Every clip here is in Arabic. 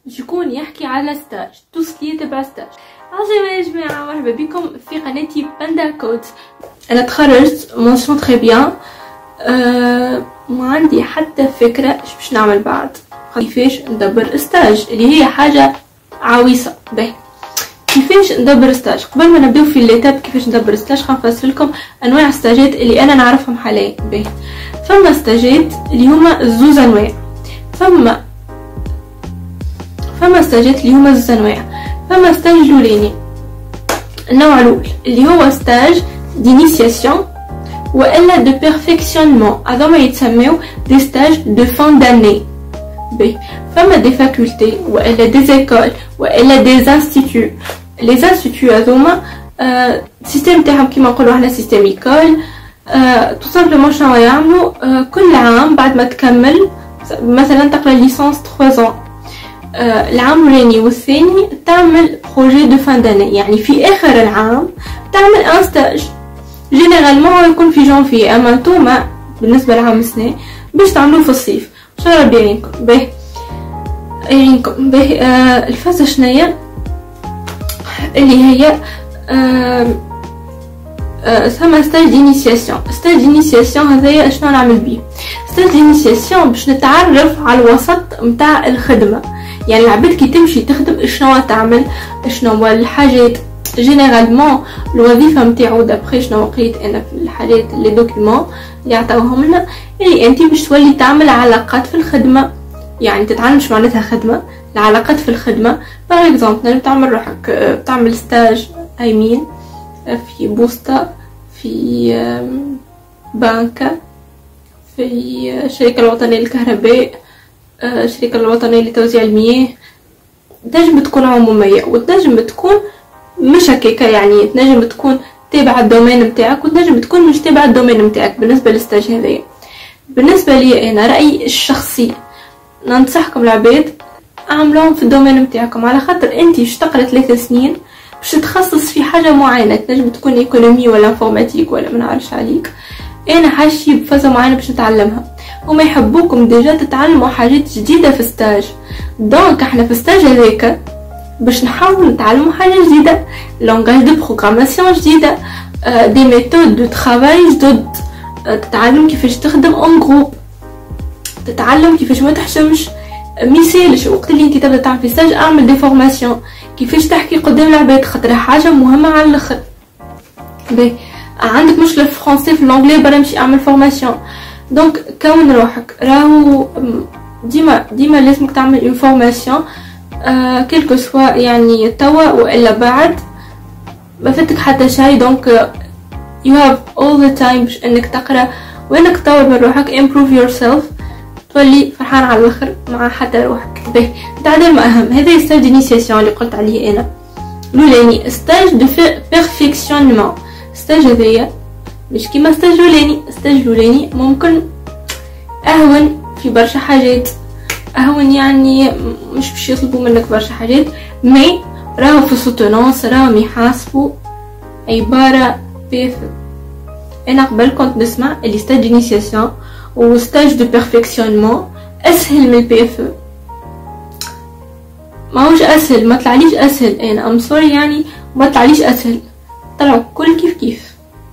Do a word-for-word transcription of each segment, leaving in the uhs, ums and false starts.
يكون يحكي على ستاج توسكي تبع ستاج. عظيم يا جماعة، مرحبا بكم في قناتي باندا كود. انا تخرجت مونسيون تري بيان، أه ما عندي حتى فكرة ايش باش نعمل بعد، كيفاش ندبر ستاج اللي هي حاجة عويصة. باهي كيفاش ندبر ستاج؟ قبل ما نبداو في الليتاب كيفاش ندبر ستاج خنفسر لكم انواع ستاجات اللي انا نعرفهم حاليا. باهي فما ستاجات اللي هما زوز انواع، فما فما ستاجات اللي هما زوز انواع. فما ستاج الاولاني النوع الاول اللي هو ستاج دينيسياسيون والا دو بيرفكسيونمون، هذوما يتسميو دي ستاج دو فان داني. باهي فما دي فاكولتي والا دي زيكول والا دي انستيتو. لي انستيتو هذوما آه السيستم تاعهم كيما نقولوا احنا سيستم ايكول. آه تو سامبلومون شنو يعملوا؟ آه كل عام بعد ما تكمل مثلا تقرا ليسانس ثلاثة ans، آه العام الاولاني والثاني تعمل بروجي دو فان داني، يعني في اخر العام تعمل ان ستاج. جينيرالمون يكون في جانفي، اما نتوما بالنسبه لعام السنه باش تعملوه في الصيف ان شاء الله ربي يعينكم. باهي يعينكم. باهي آه الفازه شنيا اللي هي آه آه ثما ستاج دينيسياسيون. ستاج دينيسياسيون هذايا شنو نعمل بيه؟ ستاج دينيسياسيون باش نتعرف على الوسط نتاع الخدمه، يعني العباد كي تمشي تخدم شنو تعمل، شنو هو الحاجات جينيرالمون الوظيفه نتاعو دابخي شنو قريت انا في الحاجات لي دوكيومون اللي عطاوهم لنا، اللي انت باش تولي تعمل علاقات في الخدمه، يعني تتعلم شو معناتها خدمه، العلاقات في الخدمه. باغ اكزومبل تعمل روحك تعمل ستاج ايمين في بوسطه، في بنكه، في الشركه الوطنيه للكهرباء، الشركه الوطنيه لتوزيع المياه. تنجم تكون عموميه وتنجم تكون مش هكاكا، يعني تنجم تكون تابع الدومين نتاعك وتنجم تكون مش تابع الدومين نتاعك. بالنسبه للستاج هذايا بالنسبه لي انا رايي الشخصي ننصحكم العباد اعملوهم في الدومين نتاعكم، على خاطر انت باش تقرا ثلاث سنين باش تتخصص في حاجه معينه، تنجم تكون ايكونومي ولا انفورماتيك ولا ما نعرفش عليك. انا حاجتي بفازه معينه باش نتعلمها، هما يحبوكم ديجا تتعلموا حاجات جديده في ستاج. دونك احنا في ستاج هذاك باش نحاول نتعلموا حاجه جديده، لونغاج دو بروغراماسيون جديده، دي ميثود دو ترافاي جدد، تتعلم كيفاش تخدم اون جروب، تتعلم كيفاش ما تحشمش. ميسالش وقت اللي انت تبدا تعمل في ستاج اعمل دي فورماسيون كيفاش تحكي قدام العباد، خاطر حاجه مهمه على الاخر. باهي عندك مشكله في الفرنسي في الانجلي برا نمشي اعمل فورماسيون. دونك كون روحك، راهو ديما ديما لازمك تعمل اون فورماسيون آه كيلكو سوا، يعني توا والا بعد ما فاتك حتى شيء. دونك you have all the time باش انك تقرا وانك تطور من روحك، improve yourself، تولي فرحان على الاخر مع حتى روحك. باهي تعدل ما اهم. هذا ستاج دينيسياسيون اللي قلت عليه انا الاولاني. ستاج دو بيرفكسيونمون، ستاج هذايا مش كيما ستاج الاولاني. ستاج الاولاني ممكن اهون في برشا حاجات، اهون يعني مش باش يطلبوا منك برشا حاجات، مي راهو في سوتونونس راهم يحاسبوا عباره بيف. انا قبل كنت نسمع اللي ستاج دينيسياسيون و ستاج دو بيرفكسيونمون اسهل من البي اف. ماهوش اسهل، ما طلعليش اسهل، انا ام سوري يعني ما طلعليش اسهل، طلعوا كل كيف كيف،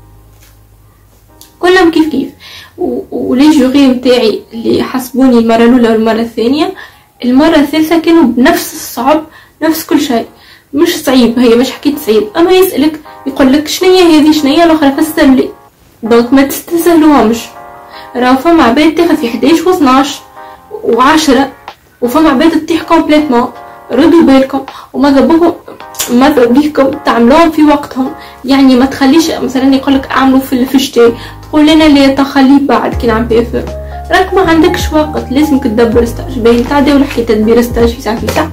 كلهم كيف كيف. ولي جوري نتاعي اللي حسبوني المره الاولى والمره الثانيه، المره الثالثه كانوا بنفس الصعب، نفس كل شيء. مش صعيب، هي مش حكيت صعيب، اما يسالك يقول لك شنيا هذه شنيا الاخرى فسر لي. دونك ما تستسهلوهمش، راهو فما عباد تاخذ في حداش و اثناش و عشرة، وفما عباد تطيح كومبليتمون. ردوا بالكم وماذا بكم ماذا بيكم تعملوهم في وقتهم، يعني ما تخليش مثلا يقولك اعملوا في في الشتاء تقول لنا لي تخليه بعد كي نعمل بي اف، راك ما عندكش وقت، لازمك تدبر ستاج. باهي نتعداو لحكايه تدبير ستاج في ساعه في ساعه.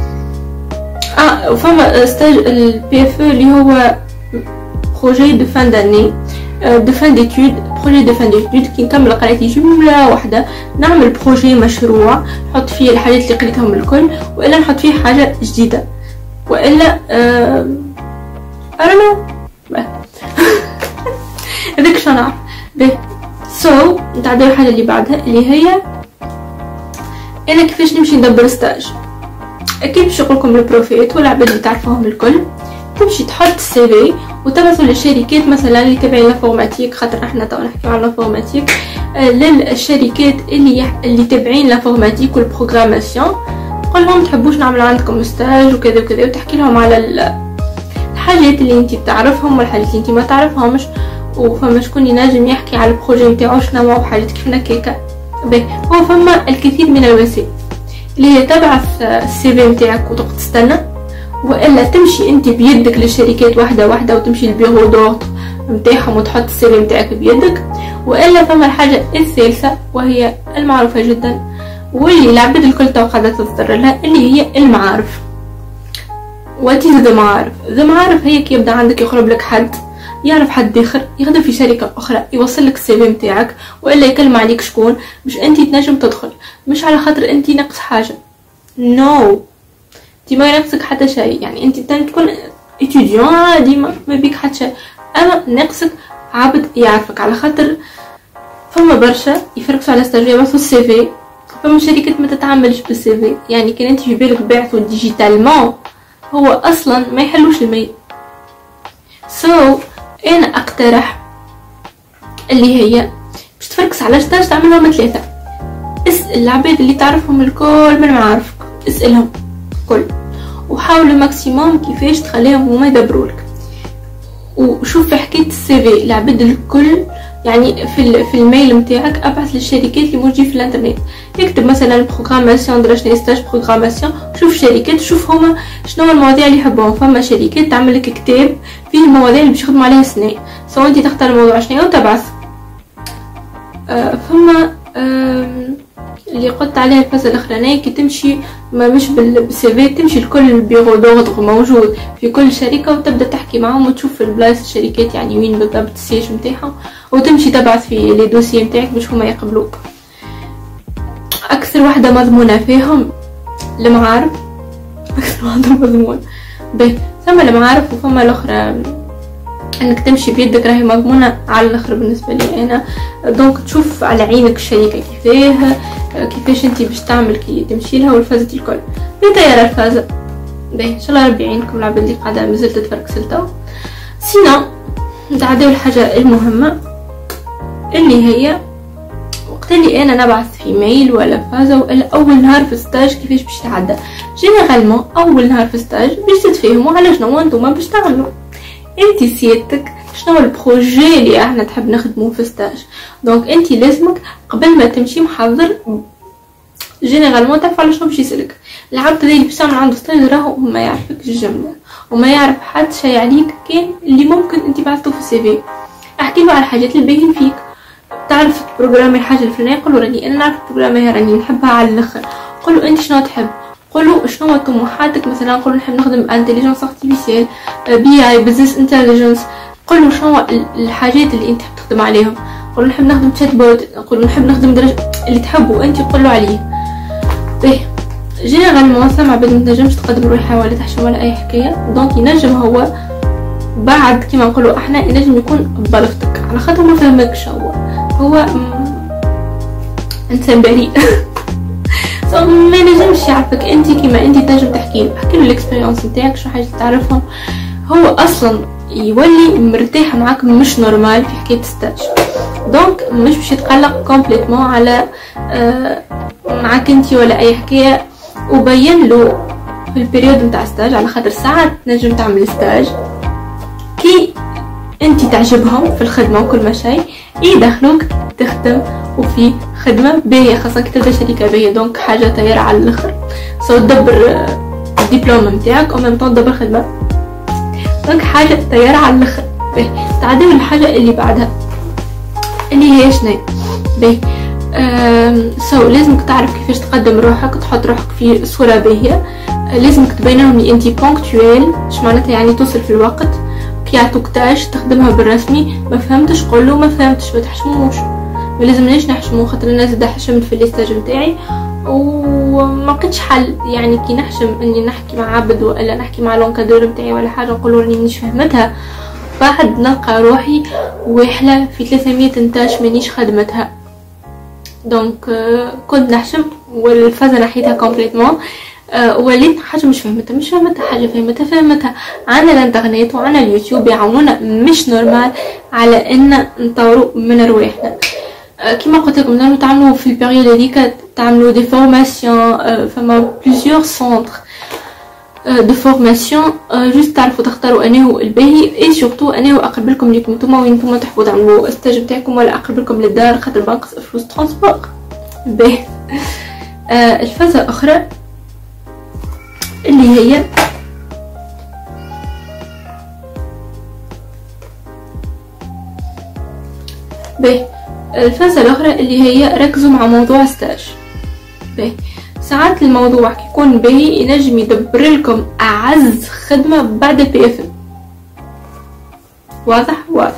اه وفما ستاج البي اف اللي هو بروجي دو فان داني دو فان ديتود. بروجي دو فان ديتود كي نكمل قرايتي جمله واحده نعمل بروجي مشروع نحط فيه الحاجات اللي قريتهم الكل، والا نحط فيه حاجه جديده، والا آه انا هذاك شنو نعرف. باهي سو نتعداو الحاجه اللي بعدها اللي هي انا كيفاش نمشي ندبر ستاج. اكيد باش يقولكم البروفيت والعباد اللي تعرفوهم الكل. تمشي تحط السي في وتبعثوا للشركات مثلا اللي تابعين لافورماتيك، خاطر احنا تو نحكيو على لافورماتيك، آه للشركات اللي يح... اللي تابعين لافورماتيك والبروغراماسيون، تقول لهم تحبوش نعمل عندكم ستاج وكذا وكذا، وتحكي لهم على الحاجات اللي انت تعرفهم والحاجات اللي انت ما تعرفهمش، وفما شكون ينجم يحكي على البروجي نتاعو شنو هو وحاجات كيف هكاكا. هو فما الكثير من الوسائل اللي هي تبعث السي في نتاعك وتقعد تستنى، والا تمشي انت بيدك للشركات واحده واحده وتمشي للبيرو دوغ نتاعهم وتحط السي في نتاعك بيدك، والا فما الحاجه الثالثه وهي المعروفه جدا واللي العباد الكل تو قاعده تصدر لها، اللي هي المعارف. واتي ذا معارف، ذا معارف هي كي يبدا عندك يقرب لك حد يعرف حد اخر يخدم في شركه اخرى يوصل لك السي في نتاعك، والا يكلم عليك شكون باش انت تنجم تدخل، مش على خاطر انت ناقص حاجه، نو no. انت ما ينقصك حتى شيء، يعني انت تكون اتيديون عادي ما بيك حتى شيء، اما ناقصك عبد يعرفك، على خاطر فما برشا يفرقوا على ستاج يبعثوا السي في، فما شركات ما تتعاملش بالسي في، يعني كان انت في بالك بعثوا ديجيتالمون هو اصلا ما يحلوش الميل. سو so, انا اقترح اللي هي باش تفركس على ستاج تعملهم ثلاثه، اسال العباد اللي تعرفهم الكل من معارفك، اسالهم كل، وحاولوا ماكسيموم كيفاش تخليهم هما يدبرولك. وشوف في حكايه السي في العباد الكل، يعني في في الميل نتاعك ابعث للشركات اللي موجودين في الانترنت، يكتب مثلا بروغراماسيون درا ستاج بروغراماسيون، شوف شركات شوف هما شنو المواضيع اللي يحبوهم. فما شركات تعمل لك كتاب فيه المواضيع اللي باش يخدموا عليها سنه، سواء انت تختار الموضوع شنو وتبعث. آه فما آه اللي قلت عليها الفازه الاخرانيه كي تمشي ما مش بالسي في، تمشي لكل البيرو دوغ موجود في كل شركه وتبدا تحكي معهم وتشوف البلايص الشركات يعني وين بالضبط السيج نتاعهم، وتمشي تبعث في لي دوسيي نتاعك باش هما يقبلوك. اكثر واحده مضمونه فيهم المعارف، اكثر واحده مضمونه به ثم المعارف، وفما الاخرى انك تمشي بيدك راهي مضمونه على الاخر بالنسبه لي انا. دونك تشوف على عينك الشركه كيفاه كيفاش انت باش تعمل كي تمشي لها والفازات الكل. بطياره الفازه باهي ان شاء الله ربي يعينكم العباد اللي قاعده مازالت تفركسل تو. سينا نتعداو الحاجه المهمه اللي هي وقت اللي انا نبعث في ميل ولا فازه ولا اول نهار في ستاج كيفاش باش تعدى. جينيرالمون اول نهار في ستاج باش تتفاهموا على شنو انتوما باش تعملوا، انت سيادتك شنو البروجي اللي احنا تحب نخدموه في ستاج. دونك انت لازمك قبل ما تمشي محضر جينيرالمون تعرف على شنو باش يسالك. العبد اللي باش تعمل عنده ستاج راهو ما يعرفكش الجمله وما يعرف حد شيء عليك كان اللي ممكن انت بعثته في السي في. احكي له على الحاجات اللي باين فيك، تعرف بروغرامي الحاجه الفلانيه، قول له راني انا نعرف بروغرامي راني نحبها على الاخر. قول له انت شنو تحب، قول له شنو طموحاتك، مثلا قول له نحب نخدم انتيليجنس ارتيفيسيال، بي اي بزنس انتيليجنس. قول له شنو الحاجات اللي انت تحب تخدم عليهم، قول له نحب نخدم تشات بوت، قول له نحب نخدم درجه اللي تحبه انت قول له عليه. باهي جينيرالمون سما بعد ما تنجمش تقدم روحها ولا تحشم ولا اي حكايه، دونك ينجم هو بعد كيما نقولوا احنا ينجم يكون ببلغتك على خاطر ما فهمكش، هو هو انسان بريء سو ما ينجمش يعرفك انت كيما انت تنجم تحكي له، احكي له الاكسبيرينس نتاعك شو حاجه تعرفهم. هو اصلا يولي مرتاح معاك مش نورمال في حكايه ستاج، دونك مش باش يتقلق كومبليتمون على آه معاك انت ولا اي حكايه. وبين له في البريود نتاع ستاج على خاطر ساعات تنجم تعمل ستاج كي انت تعجبهم في الخدمه وكل ما شيء يدخلوك تخدم وفي خدمه باهيه، خاصه كي تبدا شركه باهيه دونك حاجه طياره على الاخر. سو تدبر الدبلوم نتاعك او ميم طون تدبر خدمه، دونك حاجه طياره على الاخر. باهي تعديو الحاجه اللي بعدها اللي هي شنو باهي سو لازمك تعرف كيفاش تقدم روحك، تحط روحك في صوره باهيه، لازمك تبين لهم اللي انت بونكتويل، اش معناتها يعني توصل في الوقت. كي يعطوك تاج تخدمها بالرسمي، ما فهمتش قول له ما فهمتش، ما تحشموش، ما لازمناش نحشمو خاطر الناس دا حشمت في الاستاج نتاعي وما لقيتش حل. يعني كي نحشم اني نحكي مع عبد ولا نحكي مع لونكادور نتاعي ولا حاجه نقول له راني مانيش فهمتها، بعد نلقى روحي واحله في ثلاثمية نتاج مانيش خدمتها. دونك كنت نحشم والفازه نحيتها كومبليتمون. أه وليت حاجه مش فهمتها مش فهمتها حاجه فهمتها فهمتها عنا الانترنت وعنا اليوتيوب يعاونونا مش نورمال على ان نطوروا من رواحنا. أه كيما قلت لكم نعملوا تعملوا في البيريود هذيك تعملوا دي فورماسيون. أه فما بليزيور سونتر دو فورماسيون جوست تعرفوا تختاروا انه الباهي اي سورتو انه اقرب لكم ليكم نتوما وين نتوما تحبوا تعملوا الستاج نتاعكم ولا اقرب لكم للدار خاطر بنقص فلوس ترونسبور. باهي أه الفازه الاخرى اللي هي باهي الفازه الاخرى اللي هي ركزوا مع موضوع ستاج. باهي ساعات الموضوع كيكون باهي ينجم يدبر لكم اعز خدمه بعد البي اف ام. واضح واضح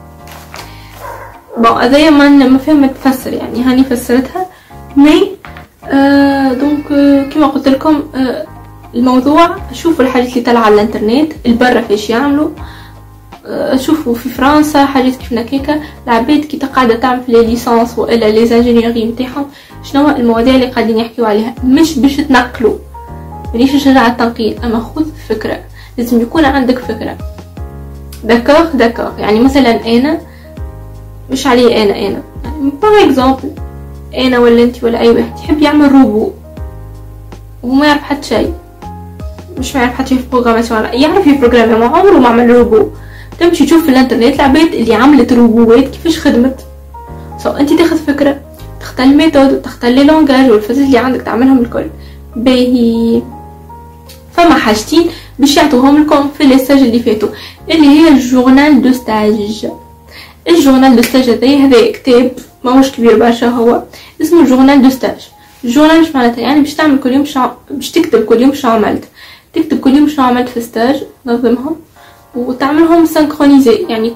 بون هذايا ما فهمت تفسر يعني هاني فسرتها مي آه دونك آه كما قلت لكم آه الموضوع شوفوا الحاجات اللي طالعه على الانترنت البرة فيش يعملوا. آه شوفوا في فرنسا حاجات كيف نكيكا العباد كي قاعده تعمل في لي ليسانس والا لي انجينيوري نتاعهم شنو المواضيع اللي قاعدين يحكيو عليها مش باش تنقلوا مانيش نشجع التنقيل اما خذ فكره لازم يكون عندك فكره. داكوغ داكوغ يعني مثلا انا مش علي انا انا يعني باغ اكزومبل انا ولا انت ولا اي واحد يحب يعمل روبو وهو ما يعرف حتى شيء مش ما يعرف حتى شيء في بروغراماسيون يعرف يبروغرامي ما عمره ما عمل روبو. تمشي تشوف في الانترنت العباد اللي عملت روبوات كيفاش خدمت سو انت تاخذ فكره تختار الميثود وتختار لي لونغاج والفازات اللي عندك تعملهم الكل. باهي فما حاجتين باش يعطوهم لكم في الستاج اللي فاتوا اللي هي الجورنال دو ستاج. الجورنال دو ستاج هذا هذا كتاب ماهوش كبير برشا هو اسمه جورنال دو ستاج. الجورنال مش معناتها يعني باش تعمل كل يوم شع... باش تكتب كل يوم شو عملت تكتب كل يوم شو عملت في ستاج تنظمهم وتعملهم سينكرونيزي يعني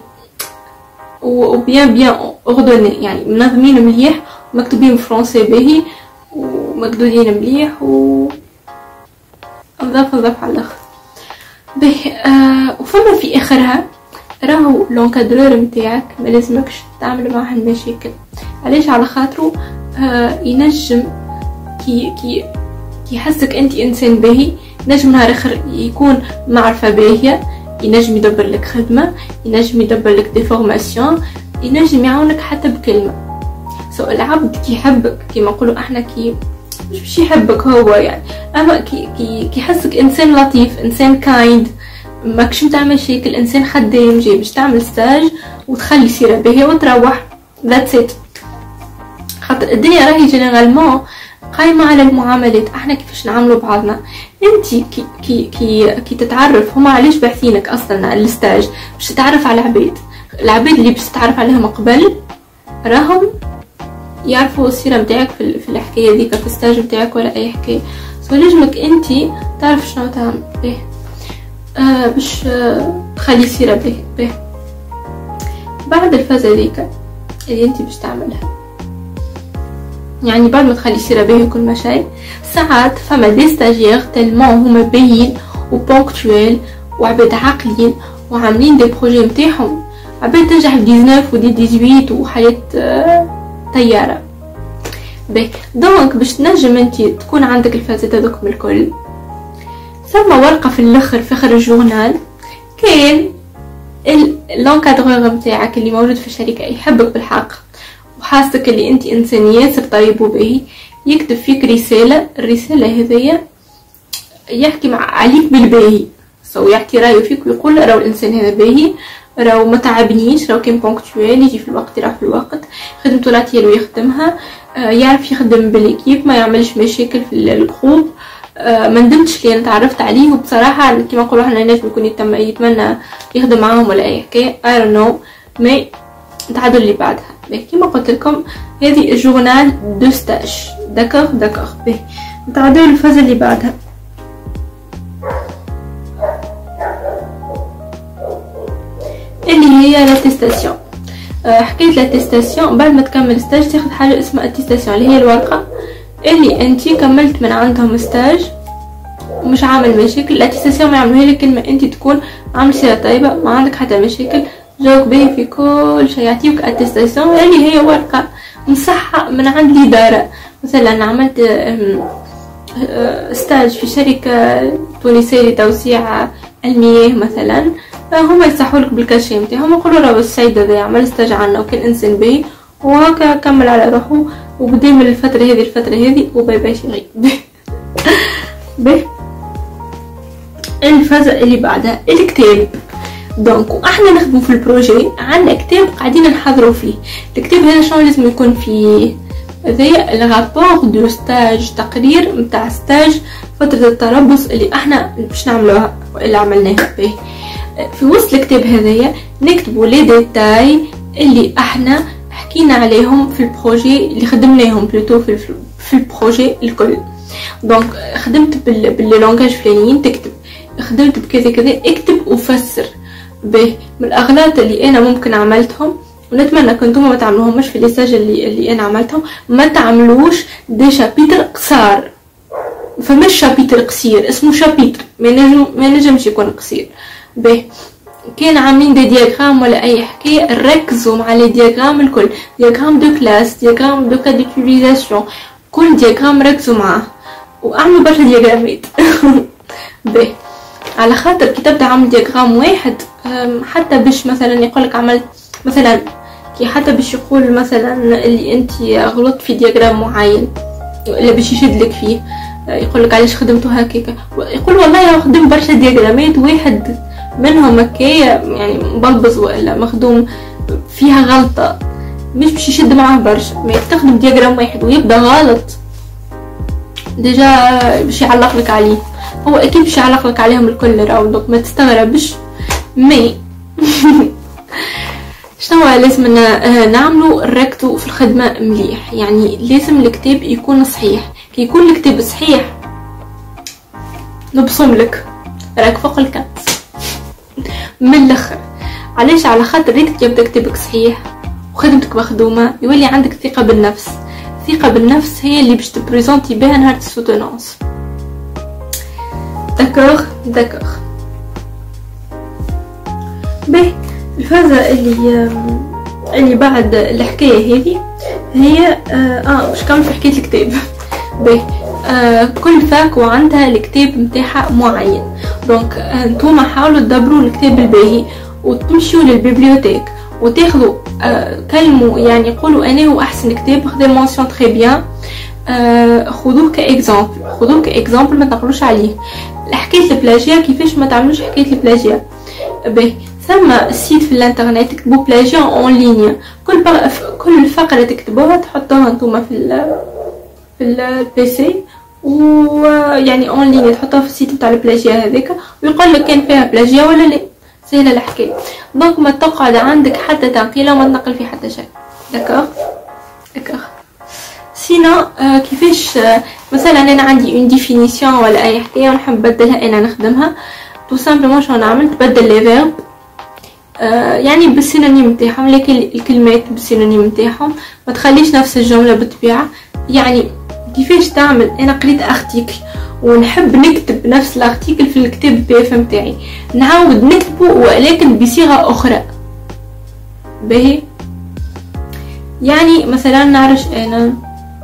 وبيان بيان اوردوني يعني منظمين مليح ومكتوبين فرونسي باهي ومقدودين مليح و نظاف نظاف على الاخر باهي. آه وفما في اخرها راهو لونكادرور نتاعك ما لازمكش تعمل معاه المشاكل علاش على خاطرو آه ينجم كي كي كي يحسك انت انسان باهي ينجم نهار اخر يكون معرفه باهيه ينجم يدبر لك خدمه ينجم يدبر لك دي فورماسيون ينجم يعاونك حتى بكلمه. سو العبد كي يحبك كيما نقولوا احنا كي مش باش يحبك هو يعني اما كي كي كي يحسك انسان لطيف انسان كايند ماكش تعمل مشاكل انسان خدام جاي باش تعمل ستاج وتخلي سيره باهيه وتروح ذاتس ات. خاطر الدنيا راهي جينيرالمون قايمه على المعاملات احنا كيفاش نعاملوا بعضنا. انت كي كي كي, كي تتعرف هما علاش باحثينك اصلا على الستاج باش تتعرف على العباد العباد اللي باش تتعرف عليهم قبل راهم يعرفوا السيره نتاعك في, في الحكايه هذيك في الستاج نتاعك ولا اي حكايه. سو لازمك انت تعرف شنو تعمل به آه باش آه تخلي سيره به به بعد الفازه هذيك اللي انت باش تعملها يعني بعد ما تخلي سيره به كل ما شيء ساعات فما دي ستاجير تلمون هما باهيين وبونكتويل وعباد عاقلين وعاملين دي بروجي نتاعهم عباد تنجح في تسعطاش ودي ثمانية وحاجات آه طياره باهي. دونك باش تنجم انت تكون عندك الفازات هذوك الكل ثم ورقه في الاخر في اخر الجورنال كاين اللونكادرور نتاعك اللي موجود في الشركه يحبك بالحق وحاسك اللي انت انسان ياسر طيب وباهي يكتب فيك رساله الرساله هذيا يحكي مع عليك بالباهي سو يعطي رايه فيك ويقول راهو الانسان هذا باهي راهو ما تعبنيش راهو كان بونكتويل يجي في الوقت يروح في الوقت خدمته العطيه ويخدمها آه يعرف يخدم بالكيف ما يعملش مشاكل في الجروب آه ما ندمتش لي انا تعرفت عليه وبصراحه كيما نقولوا احنا الناس بيكون يتم يتمنى يخدم معاهم ولا اي حكايه اي دون نو مي نتعادل اللي بعدها. كيما قلت لكم هذه الجورنال دو ستاج داكوغ داكوغ باهي نتعادلوا الفازه اللي بعدها اللي هي لاتيستاسيون. أه حكايه لاتيستاسيون بعد ما تكمل ستاج تاخذ حاجه اسمها اتيستاسيون اللي هي الورقه اللي انت كملت من عندهم ستاج ومش عامل مشاكل. الاتيستاسيون ما يعملوها لك كلمه انت تكون عامل سيره طيبه ما عندك حتى مشاكل جاوك باهي في كل شيء يعطيوك اتيستاسيون اللي هي ورقه مصحه من عند الاداره مثلا عملت ستاج في شركة تونسية لتوسيع المياه مثلا، هما يصحوا لك بالكاشي نتاعهم يقولوا راه السيد هذا يعمل ستاج عنا وكان انسان باهي وهكا كمل على روحه وبدا من الفترة هذه الفترة هذه وباي باي شي باهي. الفازة اللي بعدها الكتاب. دونك احنا نخدمو في البروجي عندنا كتاب قاعدين نحضروا فيه. الكتاب هذا شنو لازم يكون فيه؟ هذايا الرابور دو ستاج، تقرير متاع ستاج فترة التربص اللي احنا باش نعملوها اللي عملناها به. في وسط الكتاب هذايا نكتبوا لي ديتاي اللي احنا حكينا عليهم في البروجي اللي خدمناهم بلوتو في في البروجي الكل. دونك خدمت باللونغاج فلانيين تكتب، خدمت بكذا كذا اكتب وفسر به. من الاغلاط اللي انا ممكن عملتهم ونتمنى كنتم ما تعملوهمش في ليساج اللي اللي انا عملتهم، ما تعملوش دي شابيتر قصار. فمش شابيتر قصير اسمه شابيتر، ما نجم ما نجمش يكون قصير به. كان عاملين دي دياغرام ولا اي حكايه ركزوا مع لي دياغرام الكل، دياغرام دو كلاس، دياغرام دو كا ديوتيليزاسيون، كل دياغرام ركزوا معاه واعملوا برشا دياغرامات به. على خاطر كي تبدا عامل دياغرام واحد حتى باش مثلا يقولك عملت مثلا كي حتى باش يقول مثلا اللي انت غلطت في دياغرام معين ولا باش يشدلك فيه يقولك علاش خدمتو هكاك، يقول والله انا خدمت برشا دياغرامات واحد منهم هكايا يعني مبلبز ولا مخدوم فيها غلطه مش باش يشد معاه برشا. ما تخدم دياغرام واحد ويبدا غلط ديجا باش يعلق لك عليه، هو اكيد باش يعلق لك عليهم الكل راهو، دونك ما تستغربش. مي شنو لازم نعملو؟ نركزو في الخدمه مليح، يعني لازم الكتاب يكون صحيح. كي يكون الكتاب صحيح نبصم لك راك فوق الكاس من الاخر. علاش؟ على خاطر ريت يبدا كتابك صحيح وخدمتك مخدومه يولي عندك ثقه بالنفس. الثقه بالنفس هي اللي باش تبريزونتي بها نهار السوتونونس. داكوغ داكوغ باهي. الفازة اللي اللي بعد الحكايه هذه هي اه واش كمل في حكايه الكتاب باهي. آه كل فاك وعندها الكتاب نتاعها معين، دونك آه نتوما حاولوا تدبروا الكتاب الباهي وتمشيوا للبيبليوتيك وتاخذوا آه كلموا يعني قولوا انا هو احسن كتاب، خذوا مونسيون تري بيان، آه خذوه كاكزامبل، خذوه كاكزامبل ما تنقلوش عليه. حكايه البلاجيا كيفاش ما تعملوش حكايه البلاجيا باهي. ثم سيت في الانترنت تكتبوا بلاجيا اون لينيا، كل كل فقره تكتبوها تحطوها نتوما في ال في البيسي ويعني اون لينيا تحطوها في السيت تاع البلاجيا هذيك ويقول لك كان فيها بلاجيا ولا لا. سهله الحكايه، دونك ما تقعد عندك حتى تنقيله وما تنقل في حتى شيء. داكوغ داكوغ سينا آه كيفاش آه مثلا انا عندي اون ديفينيسيون ولا اي حكايه ونحب نبدلها انا نخدمها تو سامبلومون شنو نعمل؟ تبدل لي فيرب آه يعني بالسينونيم نتاعهم، لكن الكلمات بالسينونيم نتاعهم، ما تخليش نفس الجمله بالطبيعه. يعني كيفاش تعمل؟ انا قريت ارتيكل ونحب نكتب نفس الارتيكل في الكتاب البي اف نتاعي، نعاود نكتبه ولكن بصيغه اخرى باهي. يعني مثلا نعرف انا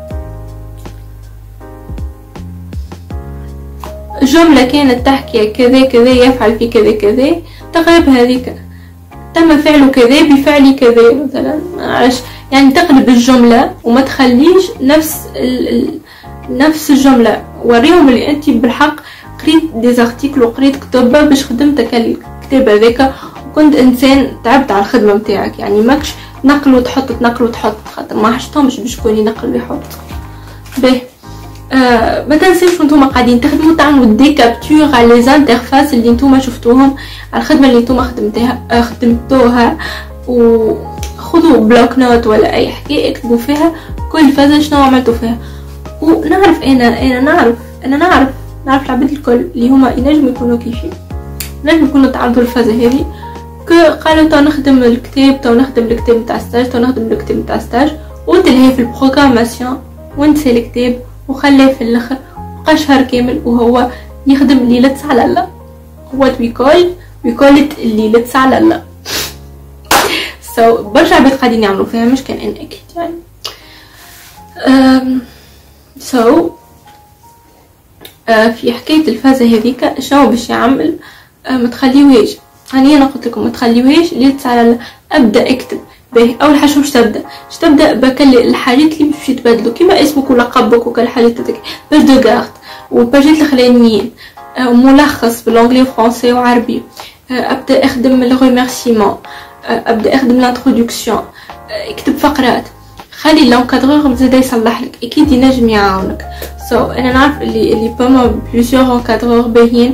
جمله كانت تحكي كذا كذا يفعل في كذا كذا، تقلب هذيك تم فعل كذا بفعل كذا مثلا، علاش يعني تقلب الجمله وما تخليش نفس ال ال نفس الجمله. وريهم اللي انت بالحق قريت ديزارتيكل وقريت كتب باش خدمتك الكتاب هذاك وكنت انسان تعبت على الخدمه نتاعك، يعني ماكش نقل وتحط تنقل وتحط، خاطر ما حشتهمش باش يكون ينقل ويحط باهي. آه ما تنسيوش نتوما قاعدين تخدموا تعملوا دي كابتور على لي زانترفاس اللي نتوما شفتوهم على الخدمه اللي نتوما خدمتوها آه خدمتوها، وخذوا بلوك نوت ولا اي حكايه اكتبوا فيها كل فازه شنو عملتوا فيها. ونعرف انا انا نعرف انا نعرف نعرف العباد الكل اللي هما ينجموا يكونوا كيفي، نجم يكونوا تعرضوا الفازه هذه قالوا تو نخدم الكتاب تو نخدم الكتاب نتاع ستاج تو نخدم الكتاب نتاع ستاج وتلهي في البروغراماسيون ونسى الكتاب وخليه في الاخر بقى شهر كامل وهو يخدم ليلة سعللة. what we call we call it ليلة سعللة. so برشا عباد قاعدين يعملوا فيها مش كان انا اكيد يعني. um, so آه في حكايه الفازه هذيك شنو باش يعمل؟ آه ما تخليوهاش، هاني انا قلت لكم ما تخليوهاش اللي على ابدا اكتب. باهي اول حاجه واش تبدا؟ باش تبدا بكل الحاجات اللي باش يتبدلوا كيما اسمك ولقبك وكل حاجات هذيك، باج دو كارت والباجات الاخرانيين، آه ملخص بالانجلي وفرنسي وعربي، آه ابدا اخدم الريميرسيمون، آه ابدا اخدم لانتروداكسيون، آه اكتب فقرات، خلي لانكادرور زادا يصلح لك، اكيد ينجم يعاونك. سو so, انا نعرف اللي اللي بما بليزيور انكادرور باهيين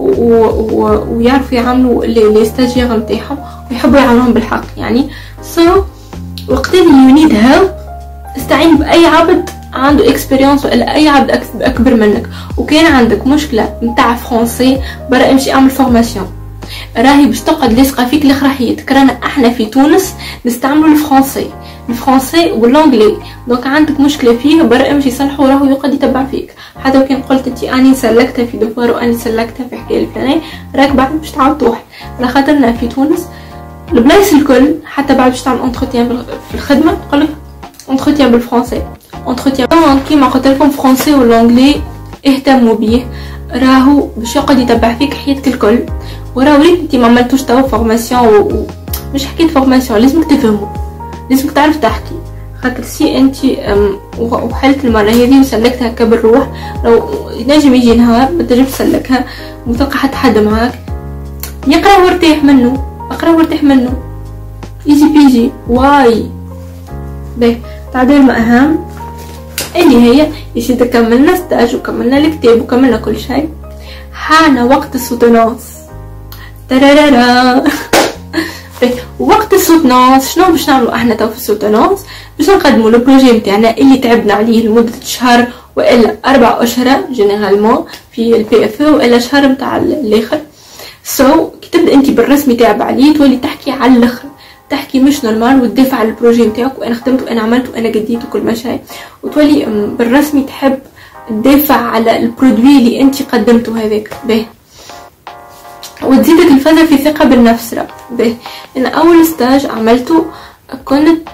ويعرفوا يعملوا لي ستاجير نتاعهم ويحبوا يعاونوهم بالحق يعني. سو so, وقت اللي يونيد هيلب استعين باي عبد عنده اكسبيريونس ولا اي عبد اكبر منك. وكان عندك مشكله نتاع فرونسي برا امشي اعمل فورماسيون، راهي باش تقعد لاصقه فيك لخراحيتك. رانا احنا في تونس نستعملوا الفرنسي الفرنسي والانجلي، دونك عندك مشكله فيه برا امشي صلحوا، راهو يقعد يتبع فيك. حتى وكان قلت انت اني سلكتها في دوفوار واني سلكتها في حكايه الفلانيه، راك بعد باش تعاود تروح. على خاطرنا في تونس البلايص الكل حتى بعد باش تعمل انتروتيان في الخدمه تقولك انتروتيان بالفرنسي، انتروتيان كيما قلت لكم فرنسي والانجلي اهتموا بيه، راهو باش يقعد يتبع فيك حياتك الكل. وراهو ريت انت ما عملتوش توا فورماسيون و... مش حكايه فورماسيون، لازمك تفهموا، لازمك تعرف تحكي. خاطر سي انت وحلت المره هذه وسلكتها هكا بالروح، لو نجم يجي نهار ما تنجمش تسلكها وتلقى حتى حد معاك يقرا وارتاح منه، اقرا وارتاح منه، ايزي بيجي واي. باهي تعديل ما اهم اللي هي يجي كملنا ستاج وكملنا الكتاب وكملنا كل شيء، حان وقت السوتونانس. ترارارا وقت السوتونانس شنو باش نعملوا احنا تو في السوتونانس؟ باش نقدموا لو بروجي نتاعنا اللي تعبنا عليه لمده شهر والا اربع اشهر جينيرالمون في البي اف او، والا شهر نتاع الاخر. سو so, كي تبدا انت بالرسمي تعب عليه تولي تحكي على الاخر، تحكي مش نورمال وتدافع على البروجي نتاعك، وانا خدمت وانا عملت وانا قديت وكل ما شيء، وتولي بالرسمي تحب تدافع على البرودوي اللي انت قدمته هذاك. باهي وتزيدك الفازة في ثقة بالنفس. راه باهي انا اول ستاج عملته كنت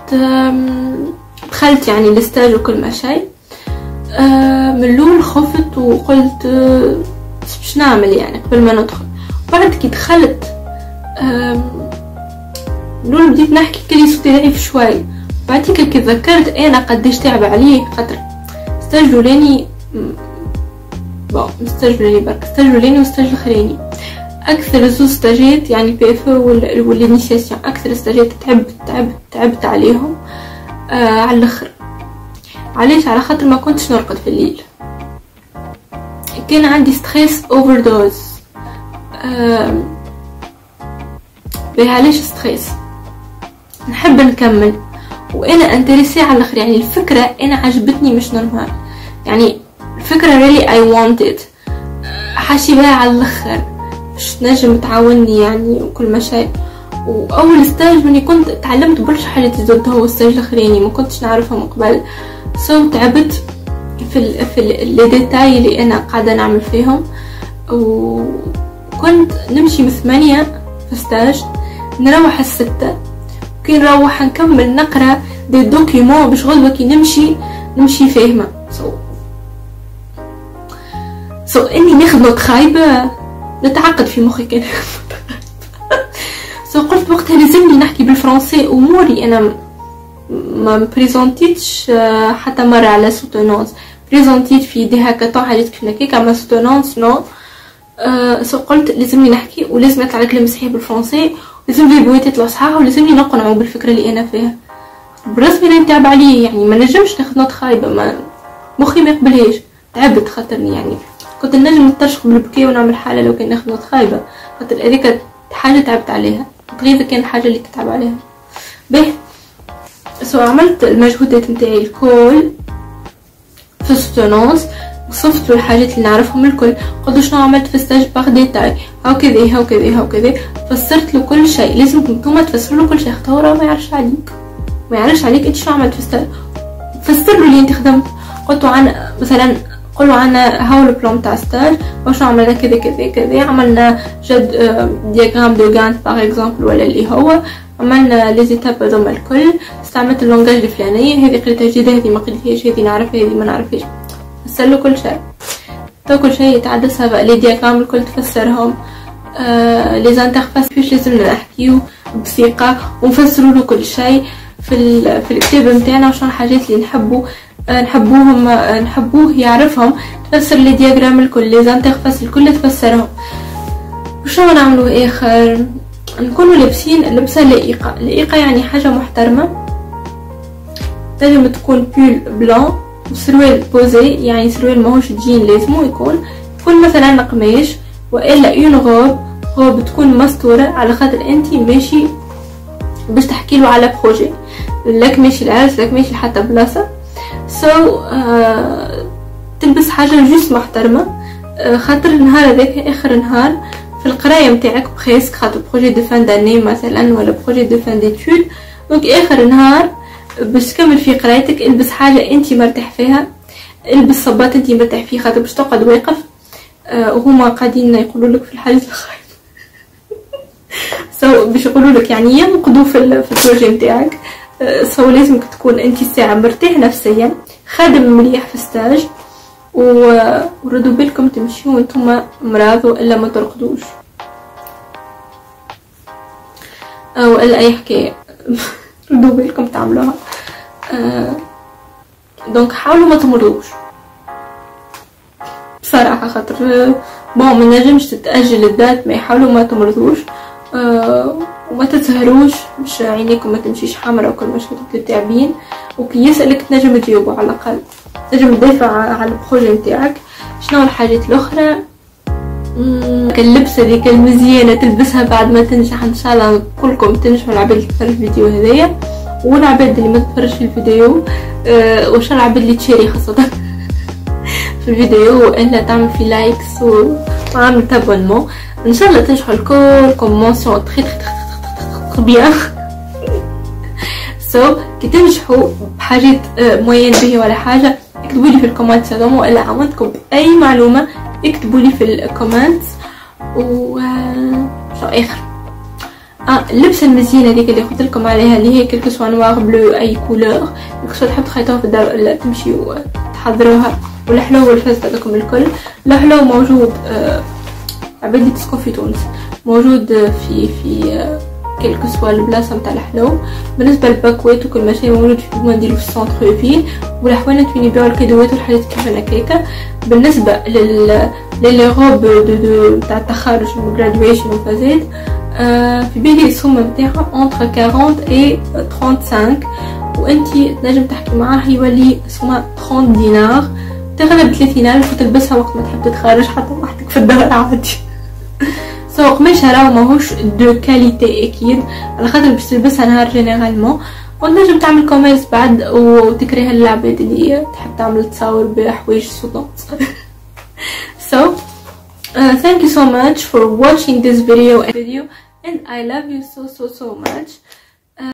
دخلت يعني الستاج وكل ما شيء، من الاول خفت وقلت باش نعمل يعني قبل ما ندخل. بعد كي دخلت الاول بديت نحكي كلي صوتي ضعيف شوي، بعد كي تذكرت انا قديش تعب عليه. خاطر ستاج الاولاني بون ستاج الاولاني برك ستاج الاولاني وستاج الاخراني اكثر زوج ستاجات يعني بي اف والانيسياسيون، اكثر ستاجات تعبت تعبت تعبت عليهم آه على الاخر. علاش؟ على خاطر ما كنتش نرقد في الليل، كان عندي ستريس اوفر دوز. آه بيه علاش ستريس؟ نحب نكمل وانا انتريسي على الاخر، يعني الفكره انا عجبتني مش نورمال، يعني الفكره ريلي اي وانتد، حاشي بها على الاخر باش تنجم تعاوني يعني وكل ما شيء. واول ستاج مني كنت تعلمت برشا حاجات جدد، هو الستاج الاخراني ما كنتش نعرفها من قبل. سو تعبت في ال في لي ديتاي اللي انا قاعده نعمل فيهم، وكنت نمشي من ثمانية في ستاج نروح الستة، كي نروح نكمل نقرا دي دوكيومون باش غدوه كي نمشي نمشي فاهمه. سو سو اني ناخذ نوت خايبه نتعقد في مخي كان سو قلت وقتها لازمني نحكي بالفرنسي. اموري انا ما بريزونتيتش حتى مره على سوتونونس، بريزونتيت في دي هاكاطون حاجات كيف هكاك، اما سوتونونس نو. أه سو قلت لازمني نحكي ولازم يطلع كلام صحيح بالفرنسي، ولازم لي بويت يطلع صحاح، ولازمني نقنعه بالفكره اللي انا فيها. بالرسمي راني نتعب عليه يعني ما نجمش ناخذ نوت خايبه، ما مخي ما يقبلهاش. تعبت خاطرني يعني كنت نجم نترشق بالبكي ونعمل حاله لو كان ناخذ نوت خايبه، خاطر هذيك حاجه تعبت عليها غير كان حاجه اللي تتعب عليها. باهي سو عملت المجهودات نتاعي الكل في السوتونونس، وصفت له الحاجات اللي نعرفهم الكل، قلت شنو عملت في ستاج باغ ديتاي، هاو كذا هاو كذا هاو كذا، فسرت له كل شيء. لازمكم نتوما تفسروا له كل شيء، خاطر هو راه ما يعرفش عليك، ما يعرفش عليك انت شنو عملت في ستاج. فسر له اللي انت خدمت، قلت له عن مثلا قولوا عنا هاو البلان تاع ستاج واش عملنا كذا كذا كذا، عملنا جد دياغرام دو غانت باغ اكزومبل، ولا اللي هو عملنا لي زيتاب هذوما الكل، استعملت اللونغاج الفلانيه، هذه قريتها جديده، هذه ما قريتهاش، هذه نعرفها، هذه ما نعرفهاش. فسر له كل شيء. تو كل شيء يتعدى سبق لي دياغرام الكل تفسرهم. آه لي زانترفاس فيش لازمنا نحكيو بثقة ونفسروا له كل شيء في في الكتاب نتاعنا، وشنو الحاجات اللي نحبوا آه نحبوهم آه نحبوه يعرفهم، تفسر لي دياغرام الكل لي زانترفاس الكل تفسرهم. وشنو نعملوا اخر؟ نكونوا لابسين لبسه لائقه. لائقه يعني حاجه محترمه، لازم تكون بول بلان وسروال بوزي، يعني سروال ماهوش جين لازمو يكون يكون مثلا قماش، والا اون غوب غوب تكون مستوره على خاطر انت ماشي باش تحكي له على بروجي، لك ماشي العرس لك ماشي حتى بلاصه. سو so, uh, تلبس حاجه جوست محترمه، uh, خاطر النهار هذاك اخر نهار في القرايه نتاعك بريسك، خاطر بروجي دو فان داني مثلا ولا بروجي دو فان ديتود، دونك اخر نهار باش تكمل في قرايتك البس حاجه انت مرتاح فيها، البس صباط انت مرتاح فيه، خاطر باش تقعد واقف آه وهما قاعدين يقولوا لك في الحاجات الخايبه سو باش يقولوا لك يعني ينقدوا في في البروجي نتاعك. آه سو لازمك تكون انت ساعه مرتاح نفسيا، خادم مليح في ستاج، وردوا بالكم تمشيو وانتم مراضوا الا ما ترقدوش او الا اي حكايه ردوا بالكم تعملوها. آه دونك حاولوا ما تمرضوش بصراحه، خاطر بون ما نجمش تتاجل الذات، ما يحاولوا ما تمرضوش. آه وما تسهروش باش عينيكم ما تمشيش حمراء وكل مش تبدو تعبين، وكي يسالك تنجم تجاوبوا على الاقل، تنجم تدافع على البروجي نتاعك. شنو الحاجات الاخرى؟ اللبسه ديك المزيانه تلبسها بعد ما تنجح ان شاء الله كلكم تنجحوا. العباد اللي تفرج الفيديو هذايا والعباد اللي ما تفرجش في الفيديو، أه وش العباد اللي تشاري خاصه في الفيديو والا تعمل في لايكس وعامل تابونمون، ان شاء الله تنجحوا الكل كومونسيون تري تري تري بيان. سو كي تنجحوا بحاجات موين بيه ولا حاجه اكتبوا لي في الكومنت هذوما، والا عاونتكم باي معلومه اكتبوا لي في الكومنت. و شو اخر اه اللبسه المزيانه هذيك اللي قلت لكم عليها اللي هي كلكو سوا نوار بلو اي كولور، كلكو تحب تخيطوها في الدار ولا تمشيو تحضروها. والحلو والفاس هذاكم الكل، الحلو موجود آه عبادي تسكن في تونس، موجود في في آه كلكو سوا البلاصه نتاع الحلو. بالنسبه للباكوات وكل ما شيء موجود في نديرو في السونتر فيل، والحوانت وين يبيعوا الكادوات والحاجات كيف هكاكا. بالنسبه لل لي روب دو دو تاع التخرج الجرادويشن وفازات، آه في بالي السوم نتاعها انتر أربعين اي خمسة وثلاثين، وانتي تنجم تحكي معاه يولي سوم ثلاثين دينار، تغلب ثلاثين ألف وتلبسها وقت ما تحب تتخرج حتى وحدك في الدار عادي. سو قماشها راهو ماهوش دو كاليتي اكيد، على خاطر باش تلبسها نهار جينيرالمون، وتنجم تعمل كوميرس بعد وتكرهها للعباد اللي تحب تعمل تصاور بحوايج صوتات. So uh, thank you so much for watching this video video and I love you so so so much.